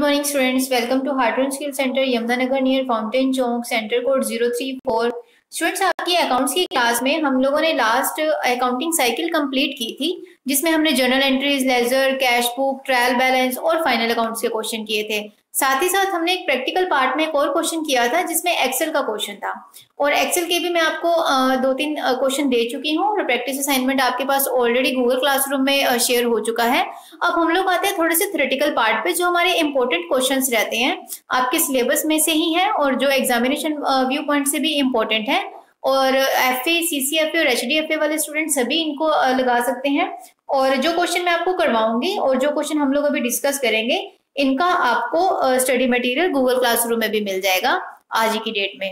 morning students, welcome to Hardware Skill Center, Yamunanagar near fountain Chowk, centre code 034। Students, आपकी accounts की class में हम लोगों ने लास्ट अकाउंटिंग साइकिल कंप्लीट की थी, जिसमें हमने journal entries, ledger, cash book, trial balance और फाइनल अकाउंट्स के क्वेश्चन किए थे। साथ ही साथ हमने एक प्रैक्टिकल पार्ट में एक और क्वेश्चन किया था जिसमें एक्सेल का क्वेश्चन था, और एक्सेल के भी मैं आपको 2-3 क्वेश्चन दे चुकी हूँ और प्रैक्टिस असाइनमेंट आपके पास ऑलरेडी गूगल क्लासरूम में शेयर हो चुका है। अब हम लोग आते हैं थोड़े से थ्योरेटिकल पार्ट पे, जो हमारे इंपॉर्टेंट क्वेश्चंस रहते हैं, आपके सिलेबस में से ही है और जो एग्जामिनेशन व्यू पॉइंट से भी इम्पोर्टेंट है। और एफए, सीसीएफए और एचडीएफए वाले स्टूडेंट सभी इनको लगा सकते हैं। और जो क्वेश्चन मैं आपको करवाऊंगी और जो क्वेश्चन हम लोग अभी डिस्कस करेंगे, इनका आपको स्टडी मटेरियल गूगल क्लासरूम में भी मिल जाएगा आज की डेट में।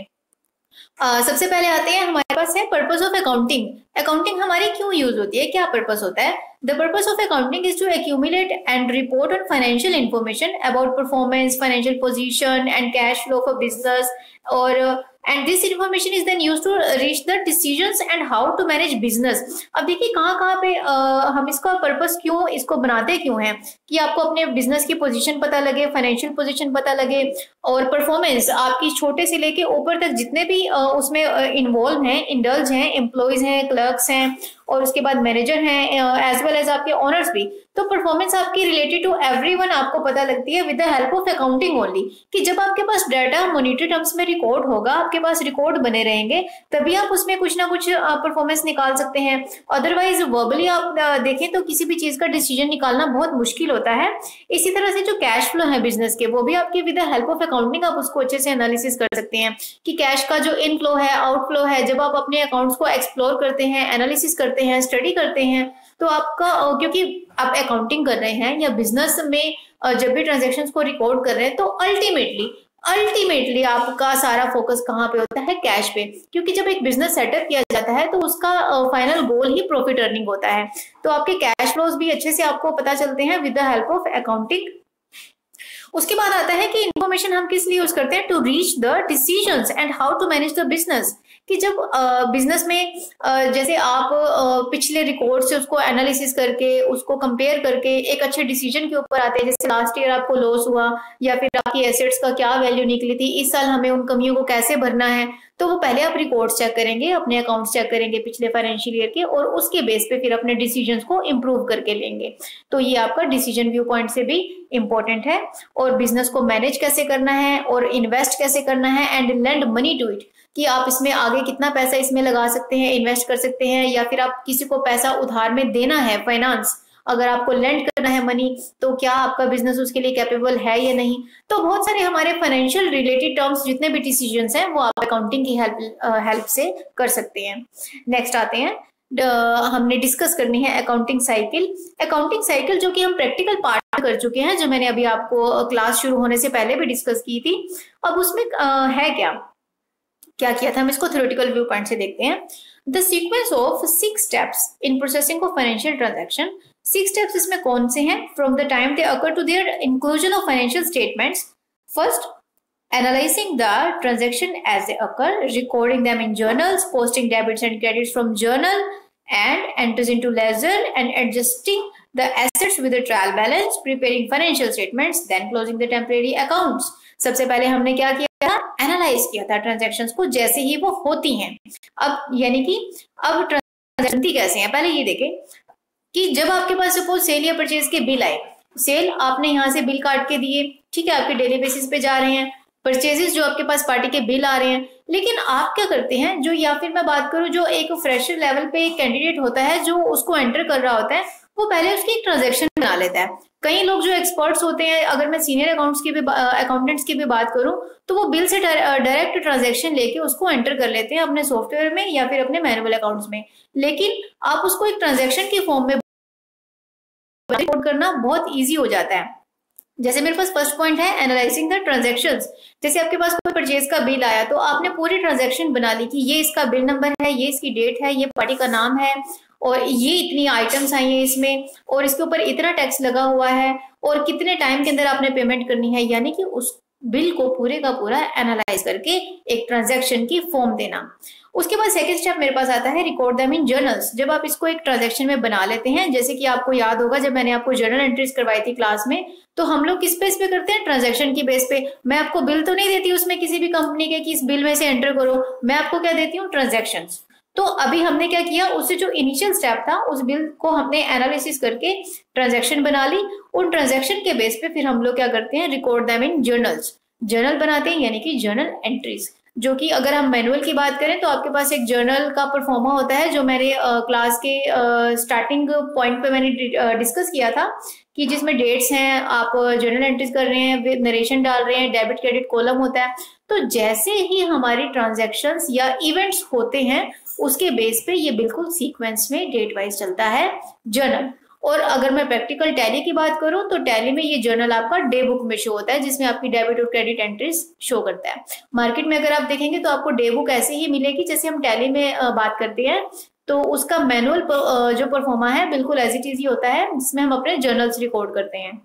सबसे पहले आते हैं, हमारे पास है पर्पस ऑफ अकाउंटिंग। अकाउंटिंग हमारी क्यों यूज होती है, क्या पर्पस होता है? The purpose of accounting is to accumulate and report on financial information about performance, financial position and cash flow for business, और and this information is then used to reach the decisions and how to manage business। अब देखिए कहाँ पे हम इसका purpose क्यों इसको बनाते क्यों हैं कि आपको अपने बिजनेस की पोजीशन पता लगे, फाइनेंशियल पोजीशन पता लगे, और परफॉर्मेंस आपकी छोटे से लेके ऊपर तक जितने भी उसमें इन्वॉल्व हैं, इंडल्ज हैं, एम्प्लॉयज हैं, क्लर्क्स हैं, और उसके बाद मैनेजर हैं, एज वेल एज आपके ओनर्स भी। तो परफॉर्मेंस आपकी रिलेटेड टू एवरीवन आपको पता लगती है with the help of accounting only. कि जब आपके पास डाटा मॉनिटरी टर्म्स में रिकॉर्ड होगा, आपके पास रिकॉर्ड बने रहेंगे, तभी आप उसमें कुछ ना कुछ परफॉर्मेंस निकाल सकते हैं। अदरवाइज वर्बली आप देखें तो किसी भी चीज का डिसीजन निकालना बहुत मुश्किल होता है। इसी तरह से जो कैश फ्लो है बिजनेस के, वो भी आपके with the help of accounting आप उसको अच्छे से एनालिसिस कर सकते हैं कि कैश का जो इनफ्लो है, आउटफ्लो है, जब आप अपने अकाउंट्स को एक्सप्लोर करते हैं, एनालिसिस करते हैं, स्टडी करते हैं, तो आपका क्योंकि आप अकाउंटिंग कर रहे हैं या बिजनेस में जब भी ट्रांजैक्शंस को रिकॉर्ड कर रहे हैं, तो अल्टीमेटली आपका सारा फोकस कहाँ पे होता है? कैश पे। क्योंकि जब एक बिजनेस सेटअप किया जाता है तो उसका फाइनल गोल ही प्रॉफिट अर्निंग होता है। तो आपके कैश फ्लोज भी अच्छे से आपको पता चलते हैं with the help of accounting. उसके बाद आता है कि इंफॉर्मेशन हम किस लिए यूज करते हैं? To reach the decisions and how to manage the business. कि जब बिजनेस में जैसे आप पिछले रिकॉर्ड से उसको एनालिसिस करके, उसको कंपेयर करके एक अच्छे डिसीजन के ऊपर आते हैं, जैसे लास्ट ईयर आपको लॉस हुआ या फिर आपकी एसेट्स का क्या वैल्यू निकली थी, इस साल हमें उन कमियों को कैसे भरना है, तो वो पहले आप रिकॉर्ड्स चेक करेंगे, अपने अकाउंट्स चेक करेंगे पिछले फाइनेंशियल ईयर के, और उसके बेस पे फिर अपने डिसीजंस को इम्प्रूव करके लेंगे। तो ये आपका डिसीजन व्यू पॉइंट से भी इंपॉर्टेंट है। और बिजनेस को मैनेज कैसे करना है और इन्वेस्ट कैसे करना है, and lend money to it, कि आप इसमें आगे कितना पैसा इसमें लगा सकते हैं, इन्वेस्ट कर सकते हैं, या फिर आप किसी को पैसा उधार में देना है, फाइनेंस अगर आपको लेंड करना है मनी, तो क्या आपका बिजनेस उसके लिए कैपेबल है या नहीं। तो बहुत सारे हमारे फाइनेंशियल रिलेटेड टर्म्स जितने भी डिसीजंस हैं, वो आप अकाउंटिंग की हेल्प से कर सकते हैं। नेक्स्ट आते हैं, हमने डिस्कस करनी है अकाउंटिंग साइकिल। अकाउंटिंग साइकिल जो कि हम प्रैक्टिकल पार्ट कर चुके हैं, जो मैंने अभी आपको क्लास शुरू होने से पहले भी डिस्कस की थी। अब उसमें है क्या किया था, हम इसको थ्योरेटिकल व्यू पॉइंट से देखते हैं। The sequence of 6 steps in processing of financial transaction. 6 steps इसमें कौन से हैं? From the time they occur to their inclusion of financial statements. First, analyzing the transaction as they occur, recording them in journals, posting debits and credits from journal and enters into ledger, and adjusting the assets with the trial balance, preparing financial statements, then closing the temporary accounts। सबसे पहले हमने क्या किया था? Analyse किया था transactions को जैसे ही वो होती हैं। अब यानी कि अब ट्रांजैक्शन कैसे हैं, पहले ये देखें कि जब आपके पास सपोज सेल या परचेज के बिल आए, सेल आपने यहाँ से बिल काट के दिए, ठीक है, आपके डेली बेसिस पे जा रहे हैं, परचेजेस जो आपके पास पार्टी के बिल आ रहे हैं। लेकिन आप क्या करते हैं, जो या फिर मैं बात करूं जो एक फ्रेशर लेवल पे एक कैंडिडेट होता है जो उसको एंटर कर रहा होता है, वो पहले उसकी एक ट्रांजैक्शन बना लेता है। कई लोग जो एक्सपर्ट्स होते हैं, अगर मैं सीनियर अकाउंटेंट्स की भी बात करूं, तो वो बिल से डायरेक्ट ट्रांजैक्शन लेके उसको एंटर कर लेते हैं अपने सॉफ्टवेयर में या फिर अपने मैनुअल अकाउंट्स में। लेकिन आप उसको एक ट्रांजैक्शन के फॉर्म में रिकॉर्ड करना बहुत ईजी हो जाता है। जैसे मेरे पास फर्स्ट पॉइंट है एनालाइजिंग द ट्रांजैक्शंस। जैसे आपके पास कोई परचेज का बिल आया, तो आपने पूरी ट्रांजैक्शन बना ली कि ये इसका बिल नंबर है, ये इसकी डेट है, ये पार्टी का नाम है, और ये इतनी आइटम्स आई हैं इसमें, और इसके ऊपर इतना टैक्स लगा हुआ है, और कितने टाइम के अंदर आपने पेमेंट करनी है। यानी कि उस बिल को पूरे का पूरा एनालाइज करके एक ट्रांजैक्शन की फॉर्म देना। उसके बाद सेकंड स्टेप मेरे पास आता है रिकॉर्ड देम इन जर्नल्स। जब आप इसको एक ट्रांजैक्शन में बना लेते हैं, जैसे कि आपको याद होगा जब मैंने आपको जर्नल एंट्रीज करवाई थी क्लास में, तो हम लोग किस बेस पे करते हैं, ट्रांजैक्शन की बेस पे। मैं आपको बिल तो नहीं देती उसमें किसी भी कंपनी के कि इस बिल में से एंटर करो, मैं आपको क्या देती हूँ, ट्रांजैक्शंस। तो अभी हमने क्या किया, उससे जो इनिशियल स्टेप था उस बिल को हमने एनालिसिस करके ट्रांजैक्शन बना ली। उन ट्रांजैक्शन के बेस पे फिर हम लोग क्या करते हैं, record them in journals, journal बनाते हैं यानी कि जर्नल एंट्रीज। जो कि अगर हम मैनुअल की बात करें तो आपके पास एक जर्नल का परफॉर्मा होता है, जो मैंने क्लास के स्टार्टिंग पॉइंट पे मैंने डिस्कस किया था, कि जिसमें डेट्स हैं, आप जर्नल एंट्रीज कर रहे हैं, विद नरेशन डाल रहे हैं, डेबिट क्रेडिट कॉलम होता है। तो जैसे ही हमारी ट्रांजैक्शंस या इवेंट्स होते हैं उसके बेस पे ये बिल्कुल सीक्वेंस में डेट वाइज चलता है जर्नल। और अगर मैं प्रैक्टिकल टैली की बात करूं तो टैली में ये जर्नल आपका डे बुक में शो होता है, जिसमें आपकी डेबिट और क्रेडिट एंट्रीज शो करता है। मार्केट में अगर आप देखेंगे तो आपको डे बुक ऐसे ही मिलेगी जैसे हम टैली में बात करते हैं, तो उसका मैनुअल जो परफॉर्मा है बिल्कुल एज इट इज ही होता है, जिसमें हम अपने जर्नल्स रिकॉर्ड करते हैं।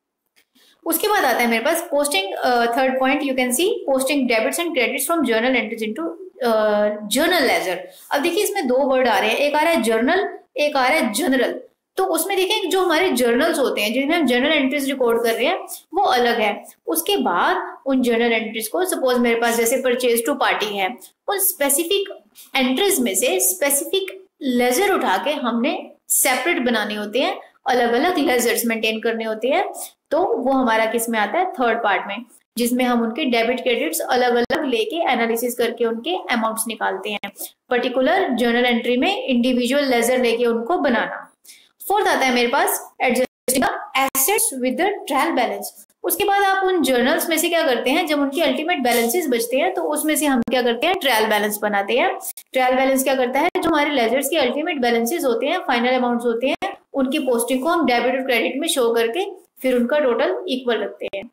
उसके बाद आता है मेरे पास posting, third point you can see posting debits and credits from journal entries into journal ledger. अब देखिए इसमें दो वर्ड आ रहे हैं, एक आ रहा है जर्नल, एक आ रहा है जनरल। तो उसमें देखें जो हमारे जर्नल्स होते हैं जिनमें हम जर्नल एंट्रीज रिकॉर्ड कर रहे हैं वो अलग है। उसके बाद उन जर्नल एंट्रीज को, सपोज मेरे पास जैसे परचेज टू पार्टी है, उन स्पेसिफिक एंट्रीज में से स्पेसिफिक लेजर उठा के हमने सेपरेट बनाने होते हैं, अलग अलग लेजर्स मेंटेन करने होते हैं। तो वो हमारा किस में आता है, थर्ड पार्ट में, जिसमें हम उनके डेबिट क्रेडिट्स अलग अलग लेके एनालिसिस करके उनके अमाउंट्स निकालते हैं। पर्टिकुलर जर्नल एंट्री में इंडिविजुअल लेजर लेके उनको बनाना। फोर्थ आता है मेरे पास adjusting assets with the trial balance. उसके बाद आप उन जर्नल्स में से क्या करते हैं, जब उनके अल्टीमेट बैलेंसेस बचते हैं तो उसमें से हम क्या करते हैं, ट्रायल बैलेंस बनाते हैं। ट्रायल बैलेंस क्या करता है, जो हमारे लेजर्स के अल्टीमेट बैलेंसेस होते हैं, फाइनल अमाउंट्स होते हैं, उनकी पोस्टिंग को हम डेबिट और क्रेडिट में शो करके फिर उनका टोटल इक्वल रखते हैं।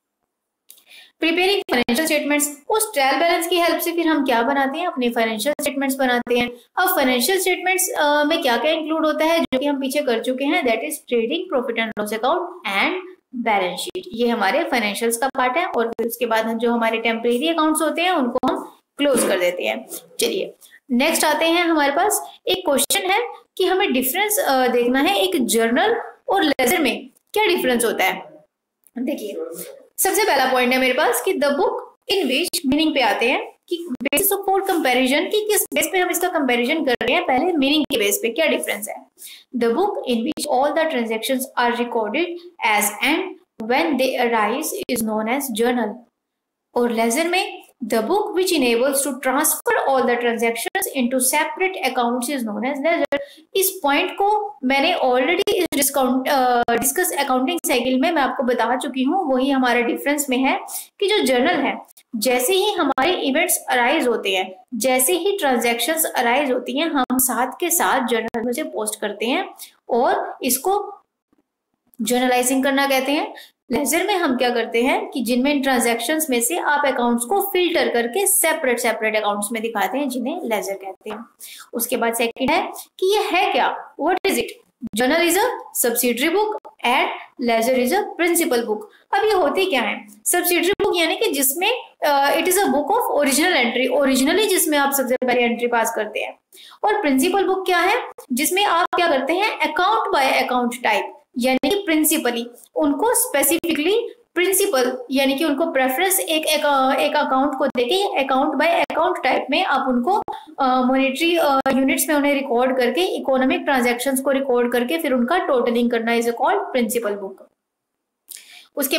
प्रिपेयरिंग फाइनेंशियल स्टेटमेंट्स, उस ट्रायल बैलेंस की हेल्प से फिर हम क्या बनाते हैं, अपने फाइनेंशियल स्टेटमेंट्स बनाते हैं। अब फाइनेंशियल स्टेटमेंट्स में क्या क्या इंक्लूड होता है, जो कि हम पीछे कर चुके हैं, that is trading profit and loss account and balance sheet. ये हमारे फाइनेंशियल्स का पार्ट है। और फिर उसके बाद जो हमारे टेम्परेरी अकाउंट्स होते हैं उनको हम क्लोज कर देते हैं। चलिए नेक्स्ट आते हैं, हमारे पास एक क्वेश्चन है कि हमें डिफरेंस देखना है, एक जर्नल और लेजर में क्या डिफरेंस होता है। देखिए सबसे पहला पॉइंट है मेरे पास कि the book in which, meaning पे आते हैं कि बेसिस ऑफ फॉर कंपैरिजन, कि किस बेस पे हम इसका कंपैरिजन कर रहे हैं। पहले मीनिंग के बेस पे क्या डिफरेंस है। The book in which all the transactions are recorded as and when they arise is known as journal. और लेजर में the book which enables to transfer all the transactions into separate accounts is known as ledger। इस पॉइंट को मैंने already discuss accounting cycle में मैं आपको बता चुकी हूँ। वही हमारा डिफरेंस में है कि जो जर्नल है, जैसे ही हमारे इवेंट्स अराइज होते हैं, जैसे ही ट्रांजैक्शंस अराइज होती हैं, हम साथ के साथ जर्नल में से पोस्ट करते हैं और इसको जर्नलाइजिंग करना कहते हैं। लेजर में हम क्या करते हैं कि जिनमें ट्रांजैक्शंस में से आप अकाउंट्स को फिल्टर करके सेपरेट सेपरेट अकाउंट्स में दिखाते हैं, जिन्हें लेजर कहते हैं। उसके बाद सेकंड है कि ये है क्या, what is it. Journal is a subsidiary book and ledger is a principal book. अब ये होती क्या है, सब्सिडरी बुक यानी कि जिसमें it is a book of original entry, originally जिसमें आप सबसे पहले एंट्री पास करते हैं। और प्रिंसिपल बुक क्या है, जिसमें आप क्या करते हैं, अकाउंट बाय अकाउंट टाइप, यानी कि प्रिंसिपली उनको स्पेसिफिकली प्रिंसिपल यानी कि उनको प्रेफरेंस एक अकाउंट को देके अकाउंट बाय अकाउंट टाइप में आप उनको मॉनेटरी यूनिट्स में उन्हें रिकॉर्ड करके इकोनॉमिक ट्रांजैक्शंस को रिकॉर्ड करके फिर उनका टोटलिंग करना इज कॉल्ड प्रिंसिपल बुक। उसके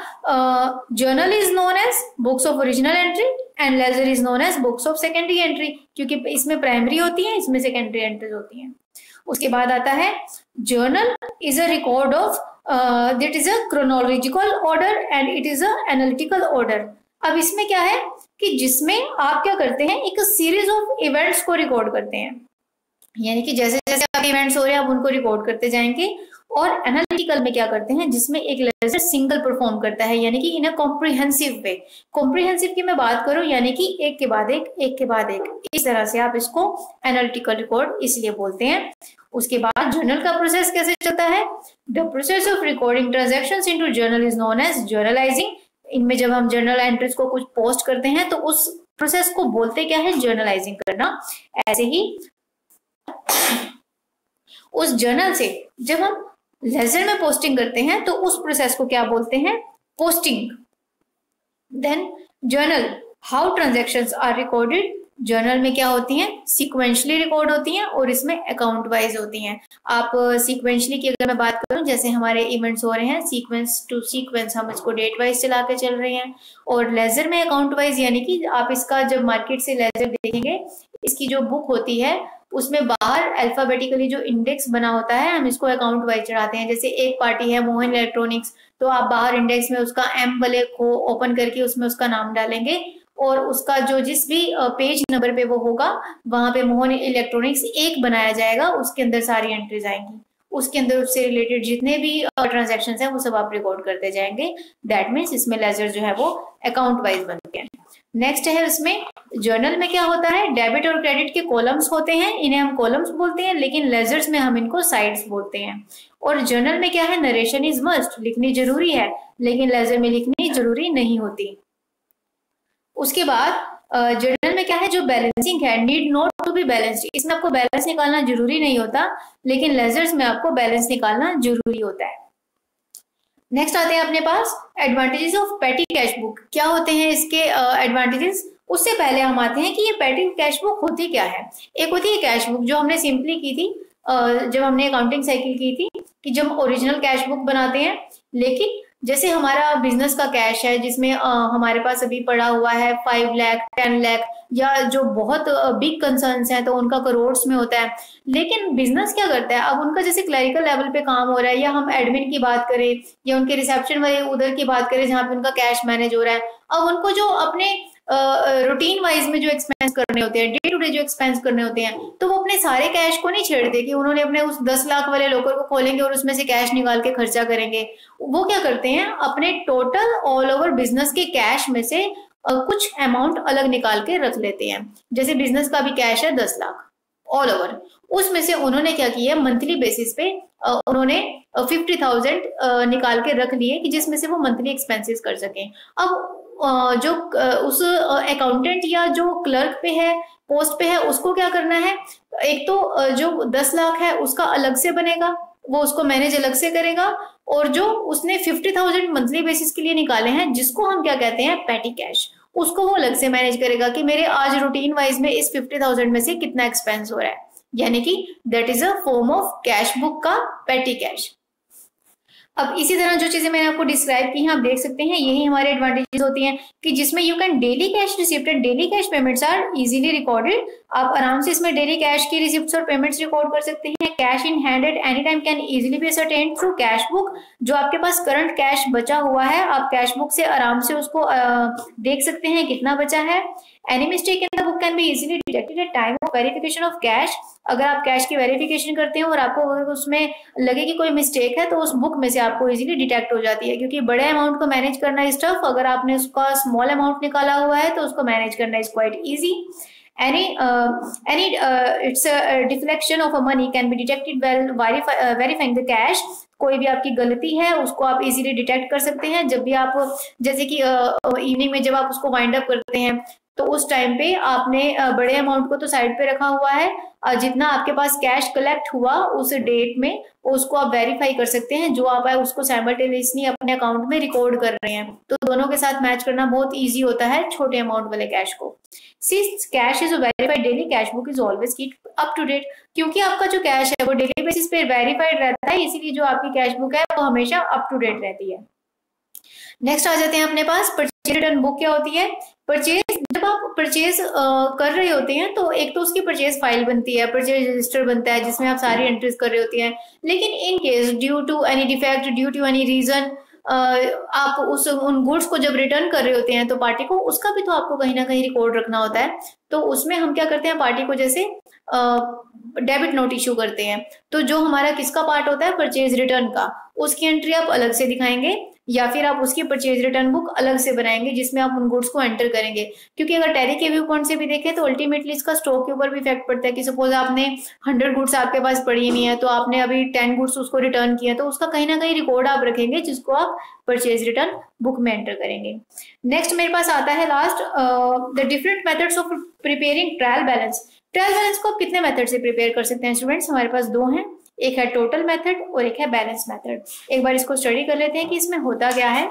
बाद journal is known as books of original entry and ledger is known as books of secondary entry, क्योंकि इसमें प्राइमरी होती है, इसमें सेकेंडरी एंट्रीज होती हैं। उसके बाद आता है journal is a record of that is a chronological order and it is a analytical order. अब इसमें क्या है कि जिसमें आप क्या करते हैं, एक सीरीज ऑफ इवेंट्स को रिकॉर्ड करते हैं, यानी कि जैसे जैसे आपके इवेंट्स हो रहे हैं आप उनको रिकॉर्ड करते जाएंगे। और एनालिटिकल में क्या करते हैं, जिसमें एक लेजर सिंगल परफॉर्म करता है, यानी कि इन अ कॉम्प्रिहेंसिव वे। कॉम्प्रिहेंसिव की मैं बात करूं यानी कि एक के बाद एक के बाद एक, इस तरह से आप इसको एनालिटिकल रिकॉर्ड इसलिए बोलते हैं। उसके बाद जर्नल का प्रोसेस कैसे चलता है, the process of recording transactions into journal is known as journalising. इनमें जब हम जर्नल एंट्रीज को कुछ पोस्ट करते हैं तो उस प्रोसेस को बोलते क्या है, जर्नलाइजिंग करना। ऐसे ही उस जर्नल से जब हम लेजर में पोस्टिंग करते हैं तो उस प्रोसेस को क्या बोलते हैं, posting. Then journal, how transactions are recorded. Journal में क्या होती हैं, सीक्वेंशली रिकॉर्ड होती हैं और इसमें अकाउंट वाइज होती हैं। आप सीक्वेंशली की अगर मैं बात करूं, जैसे हमारे इवेंट्स हो रहे हैं सीक्वेंस टू सीक्वेंस, हम इसको डेट वाइज चला के चल रहे हैं। और लेजर में अकाउंट वाइज, यानी कि आप इसका जब मार्केट से लेजर देखेंगे, इसकी जो बुक होती है उसमें बाहर अल्फाबेटिकली जो इंडेक्स बना होता है, हम इसको अकाउंट वाइज चढ़ाते हैं। जैसे एक पार्टी है मोहन इलेक्ट्रॉनिक्स, तो आप बाहर इंडेक्स में उसका एम वाले को ओपन करके उसमें उसका नाम डालेंगे और उसका जो जिस भी पेज नंबर पे वो होगा वहां पे मोहन इलेक्ट्रॉनिक्स एक बनाया जाएगा, उसके अंदर सारी एंट्रीज आएंगी, उसके अंदर उससे रिलेटेड जितने भी ट्रांजैक्शंस हैं वो सब आप रिकॉर्ड करते जाएंगे। दैट मीन्स इसमें लेजर जो है वो अकाउंट वाइज बनते हैं। नेक्स्ट है इसमें जर्नल में क्या होता है, डेबिट और क्रेडिट के कॉलम्स होते हैं, इन्हें हम कॉलम्स बोलते हैं, लेकिन लेजर्स में हम इनको साइड्स बोलते हैं। और जर्नल में क्या है, नरेशन इज मस्ट, लिखनी जरूरी है, लेकिन लेजर में लिखनी जरूरी नहीं होती। उसके बाद जर्नल में क्या है, जो बैलेंसिंग है, need not to be balanced, इसमें आपको बैलेंस निकालना जरूरी नहीं होता, लेकिन लेजर्स में आपको बैलेंस निकालना जरूरी होता है। नेक्स्ट आते हैं अपने पास advantages of petty cash book. क्या होते हैं इसके एडवांटेजेस, उससे पहले हम आते हैं कि ये पेटी कैश बुक होती क्या है। एक होती है कैश बुक जो हमने सिंपली की थी जब हमने अकाउंटिंग साइकिल की थी, कि जब ओरिजिनल कैश बुक बनाते हैं, लेकिन जैसे हमारा बिजनेस का कैश है जिसमें हमारे पास अभी पड़ा हुआ है 5 लाख 10 लाख, या जो बहुत बिग कंसर्न्स हैं तो उनका करोड्स में होता है। लेकिन बिजनेस क्या करता है, अब उनका जैसे क्लरिकल लेवल पे काम हो रहा है, या हम एडमिन की बात करें या उनके रिसेप्शन वाले उधर की बात करें जहाँ पे उनका कैश मैनेज हो रहा है, अब उनको जो अपने रूटीन वाइज में जो एक्सपेंस करने होते हैं, डे टू डे जो एक्सपेंस करने होते हैं, तो वो अपने सारे कैश को नहीं छेड़ते कि उन्होंने अपने उस 10 लाख वाले लॉकर को खोलेंगे और उसमें से कैश निकाल के खर्चा करेंगे। वो क्या करते हैं, अपने टोटल ऑल ओवर बिजनेस के कैश में से कुछ अमाउंट अलग निकाल के रख लेते हैं। जैसे बिजनेस का भी कैश है 10 लाख ऑल ओवर, उसमें से उन्होंने क्या किया, मंथली बेसिस पे उन्होंने 50,000 निकाल के रख लिए कि जिसमें से वो मंथली एक्सपेंसेस कर सकें। अब जो उस अकाउंटेंट या जो क्लर्क पे है, पोस्ट पे है, उसको क्या करना है, एक तो जो 10 लाख है उसका अलग से बनेगा, वो उसको मैनेज अलग से करेगा, और जो उसने 50,000 मंथली बेसिस के लिए निकाले हैं, जिसको हम क्या कहते हैं, पेटी कैश, उसको वो अलग से मैनेज करेगा कि मेरे आज रूटीन वाइज में इस 50,000 में से कितना एक्सपेंस हो रहा है, यानी कि that is a form of cash book का पेटी कैश। अब इसी तरह जो चीजें मैंने आपको डिस्क्राइब की हैं आप देख सकते हैं, यही हमारे एडवांटेजेस होती हैं कि जिसमें you can daily cash receipt and daily cash payments are easily recorded. आप आराम से इसमें डेली कैश की रिसिप्ट्स और पेमेंट्स रिकॉर्ड कर सकते हैं। Cash in hand at any time can easily be ascertained through cash book. जो आपके पास करंट कैश बचा हुआ है, आप कैश बुक से आराम से उसको देख सकते हैं कितना बचा है। Any mistake in the book can be easily detected at time of verification of cash. अगर आप कैश की वेरिफिकेशन करते हैं और आपको अगर उसमें लगे कि कोई मिस्टेक है, तो उस बुक में से आपको इजीली डिटेक्ट हो जाती है, क्योंकि बड़े अमाउंट को मैनेज करना इज टफ। अगर आपने उसका स्मॉल अमाउंट निकाला हुआ है तो उसको मैनेज करना is quite easy. any it's a deflection of a money can be detected while verifying the cash। कोई भी आपकी गलती है उसको आप इजीली डिटेक्ट कर सकते हैं। जब भी आप जैसे कि इवनिंग में जब आप उसको वाइंड अप करते हैं तो उस टाइम पे आपने बड़े अमाउंट को तो साइड पे रखा हुआ है, जितना आपके पास कैश कलेक्ट हुआ उस डेट में उसको आप वेरीफाई कर सकते हैं। जो आप है उसको साइमल्टेनियसली अपने अकाउंट में रिकॉर्ड कर रहे हैं, तो दोनों के साथ मैच करना बहुत इजी होता है छोटे अमाउंट वाले कैश को। Since cash is verified daily, cash book is always keep up to date. क्योंकि आपका जो कैश है वो डेली बेसिस पे वेरीफाइड रहता है, इसीलिए जो आपकी कैश बुक है वो हमेशा अप टू डेट रहती है। नेक्स्ट आ जाते हैं अपने पास परचेज रिटर्न बुक। क्या होती है परचेज? जब आप परचेज कर रहे होते हैं तो एक तो उसकी परचेज फाइल बनती है, परचेज रजिस्टर बनता है जिसमें आप सारी एंट्रीज कर रहे होती हैं। लेकिन in case due to any defect, due to any reason, आप उन गुड्स को जब रिटर्न कर रहे होते हैं तो पार्टी को उसका भी तो आपको कहीं ना कहीं रिकॉर्ड रखना होता है। तो उसमें हम क्या करते हैं, पार्टी को जैसे डेबिट नोट इशू करते हैं, तो जो हमारा किसका पार्ट होता है परचेज रिटर्न का, उसकी एंट्री आप अलग से दिखाएंगे। या फिर आप उसकी परचेज रिटर्न बुक अलग से बनाएंगे जिसमें आप उन गुड्स को एंटर करेंगे। क्योंकि अगर टैली के व्यू पॉइंट से भी देखें तो अल्टीमेटली इसका स्टॉक के ऊपर भी इफेक्ट पड़ता है कि सपोज आपने 100 गुड्स आपके पास पड़ी हुई है, तो आपने अभी 10 गुड्स उसको रिटर्न किया, तो उसका कहीं ना कहीं रिकॉर्ड आप रखेंगे जिसको आप परचेज रिटर्न बुक में एंटर करेंगे। नेक्स्ट मेरे पास आता है last, the different methods of preparing trial balance. Trial balance को आप कितने मेथड से प्रिपेयर कर सकते हैं स्टूडेंट्स? हमारे पास दो हैं, एक है टोटल मेथड और एक है बैलेंस मेथड। एक बार इसको स्टडी कर लेते हैं कि इसमें होता क्या है।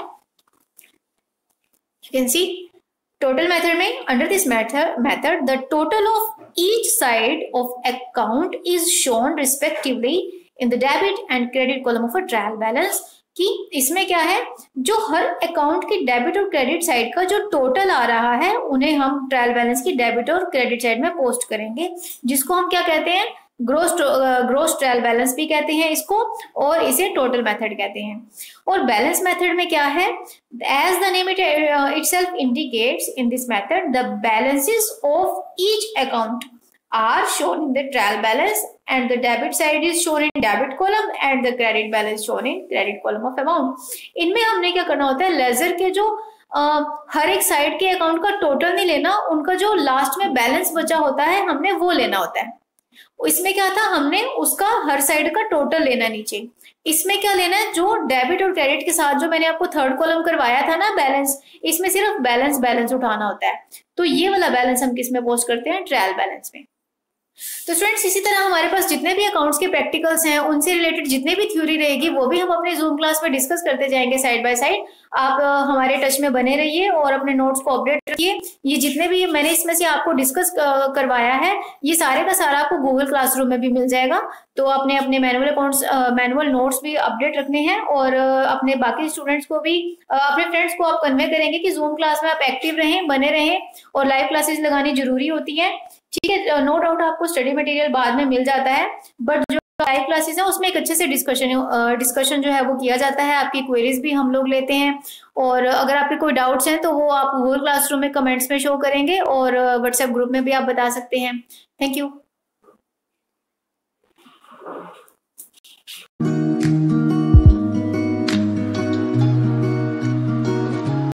You can see total method में, under this method the total of each side of account is shown respectively in the debit and credit column of a trial balance. कि इसमें क्या है, जो हर अकाउंट की डेबिट और क्रेडिट साइड का जो टोटल आ रहा है उन्हें हम ट्रायल बैलेंस की डेबिट और क्रेडिट साइड में पोस्ट करेंगे, जिसको हम क्या कहते हैं, ग्रोस ट्रायल बैलेंस भी कहते हैं इसको, और इसे टोटल मेथड कहते हैं। और बैलेंस मेथड में क्या है, as the name itself indicates, in this method the balances of each account are shown in the trial balance and the debit side is shown in debit column and the credit balance shown in credit column of amount। इनमें हमने क्या करना होता है, laser के जो हर एक side के अकाउंट का टोटल नहीं लेना, उनका जो लास्ट में बैलेंस बचा होता है हमने वो लेना होता है। इसमें क्या था, हमने उसका हर साइड का टोटल लेना नीचे। इसमें क्या लेना है, जो डेबिट और क्रेडिट के साथ जो मैंने आपको थर्ड कॉलम करवाया था ना बैलेंस, इसमें सिर्फ बैलेंस उठाना होता है। तो ये वाला बैलेंस हम किस में पोस्ट करते हैं, ट्रायल बैलेंस में। तो स्टूडेंट्स इसी तरह हमारे पास जितने भी अकाउंट्स के प्रैक्टिकल्स हैं उनसे रिलेटेड जितने भी थ्योरी रहेगी वो भी हम अपने जूम क्लास में डिस्कस करते जाएंगे साइड बाय साइड। आप हमारे टच में बने रहिए और अपने नोट्स को अपडेट रखिए। ये जितने भी मैंने इसमें से आपको डिस्कस करवाया है ये सारे का सारा आपको गूगल क्लासरूम में भी मिल जाएगा। तो अपने अपने मैनुअल नोट्स भी अपडेट रखने हैं और अपने बाकी स्टूडेंट्स को भी, अपने फ्रेंड्स को आप कन्वे करेंगे कि जूम क्लास में आप एक्टिव रहें, बने रहें और लाइव क्लासेस लगानी जरूरी होती है। ठीक है, नो डाउट आपको स्टडी मटेरियल बाद में मिल जाता है, बट जो लाइव क्लासेस है उसमें एक अच्छे से डिस्कशन जो है वो किया जाता है। आपकी क्वेरीज भी हम लोग लेते हैं और अगर आपके कोई डाउट्स हैं तो वो आप गूगल क्लासरूम में कमेंट्स में शो करेंगे और व्हाट्सएप ग्रुप में भी आप बता सकते हैं। Thank you.